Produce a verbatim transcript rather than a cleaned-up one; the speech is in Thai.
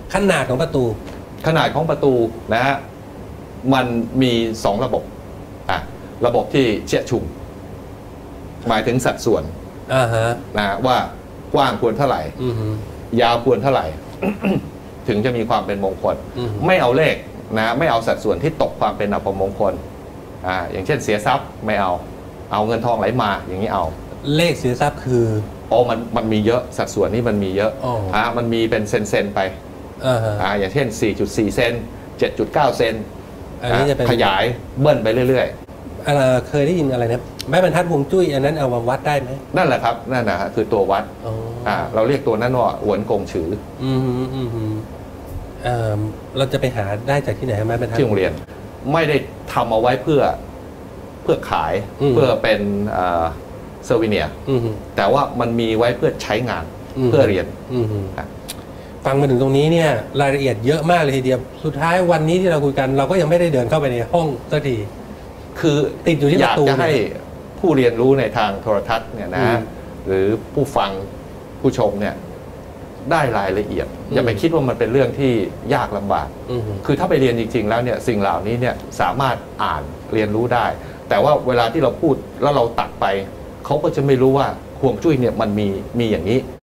ขนาดของประตูขนาดของประตูนะฮะมันมีสองระบบอ่ะระบบที่เชี่ยชุมหมายถึงสัดส่วนอ่าฮะนะว่ากว้างควรเท่าไหร่ยาวควรเท่าไหร่ ถึงจะมีความเป็นมงคลไม่เอาเลขนะไม่เอาสัดส่วนที่ตกความเป็นอัปมงคลอ่าอย่างเช่นเสียทรัพย์ไม่เอาเอาเงินทองไหลมาอย่างนี้เอาเลขเสียทรัพย์คือโอ้มันมันมีเยอะสัดส่วนนี้มันมีเยอะอ่ามันมีเป็นเซนเซนไปอ่าอย่างเช่น สี่จุดสี่ เซน เจ็ดจุดเก้า เซนอันนี้จะเป็นขยายเบิ้ลไปเรื่อยๆอะไรเคยได้ยินอะไรนะแม่บรรทัดฮวงจุ้ยอันนั้นเอามาวัดได้ไหมนั่นแหละครับนั่นนะฮะคือตัววัดอ่าเราเรียกตัวนั้นว่าหวนกงฉืออืมอืมอืมอ่าเราจะไปหาได้จากที่ไหนแม่บรรทัดที่โรงเรียนไม่ได้ทำเอาไว้เพื่อเพื่อขายเพื่อเป็นเซอร์วิเนียแต่ว่ามันมีไว้เพื่อใช้งานเพื่อเรียนฟังมาถึงตรงนี้เนี่ยรายละเอียดเยอะมากเลยทีเดียวสุดท้ายวันนี้ที่เราคุยกันเราก็ยังไม่ได้เดินเข้าไปในห้องสักทีคือติดอยู่ที่อยากจะให้ผู้เรียนรู้ในทางโทรทัศน์เนี่ยนะหรือผู้ฟังผู้ชมเนี่ยได้รายละเอียดอย่าไปคิดว่ามันเป็นเรื่องที่ยากลำบากคือถ้าไปเรียนจริงๆแล้วเนี่ยสิ่งเหล่านี้เนี่ยสามารถอ่านเรียนรู้ได้แต่ว่าเวลาที่เราพูดแล้วเราตัดไปเขาก็จะไม่รู้ว่าฮวงจุ้ยเนี่ยมันมีมีอย่างนี้